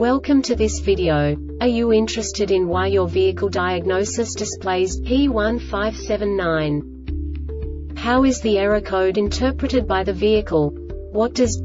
Welcome to this video. Are you interested in why your vehicle diagnosis displays P1579? How is the error code interpreted by the vehicle? What does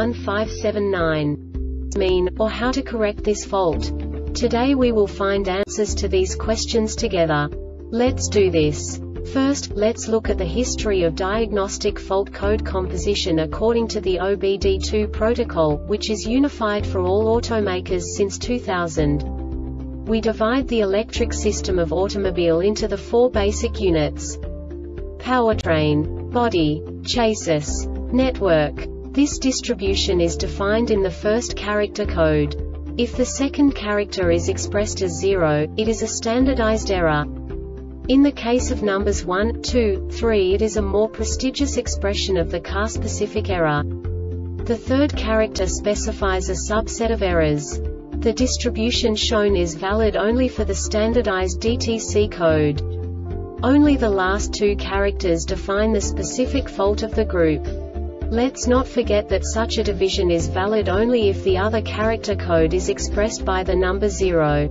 P1579 mean, or how to correct this fault? Today we will find answers to these questions together. Let's do this. First, let's look at the history of diagnostic fault code composition according to the OBD2 protocol, which is unified for all automakers since 2000. We divide the electric system of automobile into the four basic units: powertrain, body, chassis, network. This distribution is defined in the first character code. If the second character is expressed as 0, it is a standardized error. In the case of numbers 1, 2, 3, it is a more prestigious expression of the car-specific error. The third character specifies a subset of errors. The distribution shown is valid only for the standardized DTC code. Only the last two characters define the specific fault of the group. Let's not forget that such a division is valid only if the other character code is expressed by the number 0.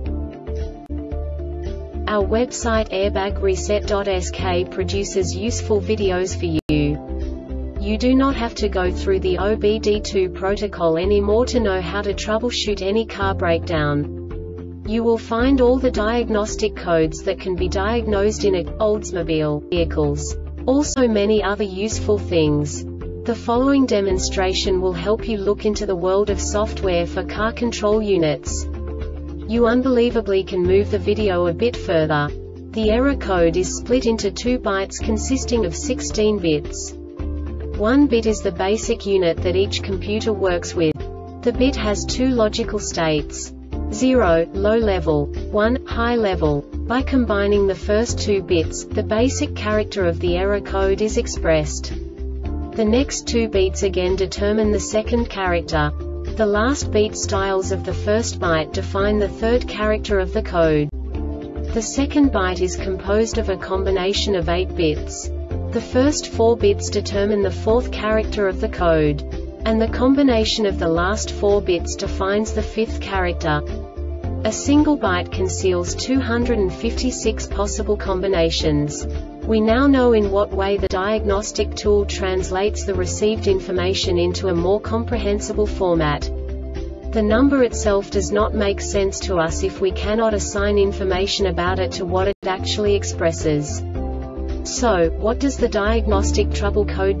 Our website airbagreset.sk produces useful videos for you. You do not have to go through the OBD2 protocol anymore to know how to troubleshoot any car breakdown. You will find all the diagnostic codes that can be diagnosed in Oldsmobile vehicles. Also many other useful things. The following demonstration will help you look into the world of software for car control units. You unbelievably can move the video a bit further. The error code is split into 2 bytes consisting of 16 bits. 1 bit is the basic unit that each computer works with. The bit has 2 logical states: 0, low level, 1, high level. By combining the first 2 bits, the basic character of the error code is expressed. The next 2 beats again determine the second character. The last beat styles of the first byte define the third character of the code. The second byte is composed of a combination of 8 bits. The first 4 bits determine the fourth character of the code. And the combination of the last 4 bits defines the fifth character. A single byte conceals 256 possible combinations. We now know in what way the diagnostic tool translates the received information into a more comprehensible format. The number itself does not make sense to us if we cannot assign information about it to what it actually expresses. So, what does the diagnostic trouble code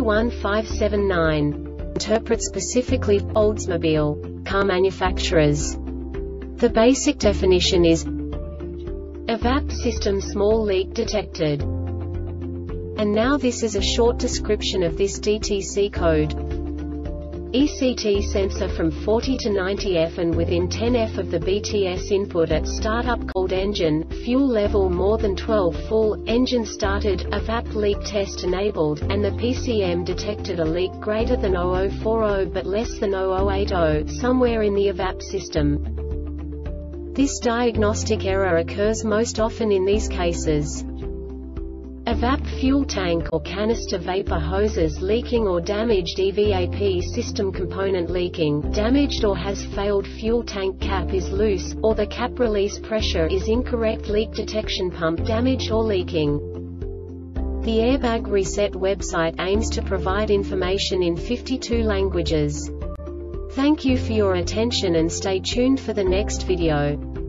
P1579 interpret specifically for Oldsmobile car manufacturers? The basic definition is EVAP system small leak detected. And now this is a short description of this DTC code. ECT sensor from 40 to 90F and within 10F of the BTS input at startup called engine, fuel level more than 12 full, engine started, EVAP leak test enabled, and the PCM detected a leak greater than 0040 but less than 0080 somewhere in the EVAP system. This diagnostic error occurs most often in these cases: EVAP fuel tank or canister vapor hoses leaking or damaged EVAP system component leaking, damaged or has failed fuel tank cap is loose, or the cap release pressure is incorrect, leak detection pump damaged or leaking. The Airbag Reset website aims to provide information in 52 languages. Thank you for your attention and stay tuned for the next video.